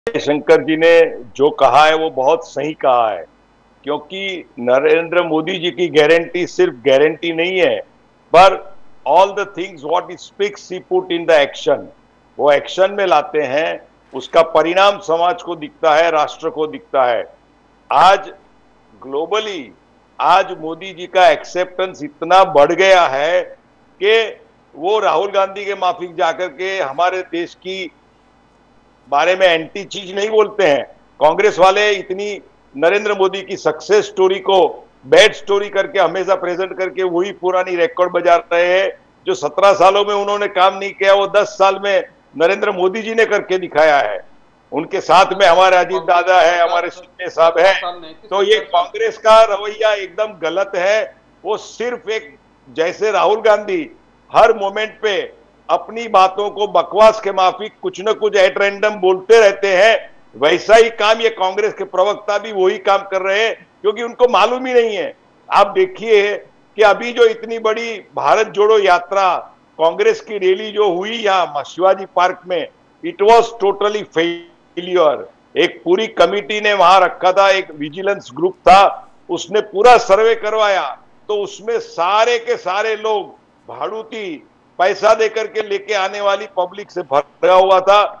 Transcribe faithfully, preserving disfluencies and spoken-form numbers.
शंकर जी ने जो कहा है वो बहुत सही कहा है, क्योंकि नरेंद्र मोदी जी की गारंटी सिर्फ गारंटी नहीं है, पर all the things what he speaks he put in the action. वो एक्शन में लाते हैं, उसका परिणाम समाज को दिखता है, राष्ट्र को दिखता है। आज ग्लोबली आज मोदी जी का एक्सेप्टेंस इतना बढ़ गया है कि वो राहुल गांधी के माफिक जाकर के हमारे देश की बारे में एंटी चीज नहीं बोलते हैं। कांग्रेस वाले इतनी नरेंद्र मोदी की सक्सेस स्टोरी को बैड स्टोरी करके हमेशा प्रेजेंट करके वही पुरानी रिकॉर्ड बजा रहे हैं। जो सत्रह सालों में उन्होंने काम नहीं किया वो दस साल में नरेंद्र मोदी जी ने करके दिखाया है। उनके साथ में हमारे अजीत दादा है, हमारे शिंदे साहब है। तो ये कांग्रेस का रवैया एकदम गलत है। वो सिर्फ एक, जैसे राहुल गांधी हर मोमेंट पे अपनी बातों को बकवास के माफिक कुछ न कुछ एट रैंडम बोलते रहते हैं, वैसा ही काम ये कांग्रेस के प्रवक्ता भी वही काम कर रहे हैं, क्योंकि उनको मालूम ही नहीं है। आप देखिए कि अभी जो इतनी बड़ी भारत जोड़ो यात्रा कांग्रेस की रैली जो हुई यहाँ शिवाजी पार्क में, इट वॉज टोटली फेलियर। एक पूरी कमिटी ने वहां रखा था, एक विजिलेंस ग्रुप था, उसने पूरा सर्वे करवाया, तो उसमें सारे के सारे लोग भाड़ूती पैसा देकर के लेके आने वाली पब्लिक से भरा हुआ था।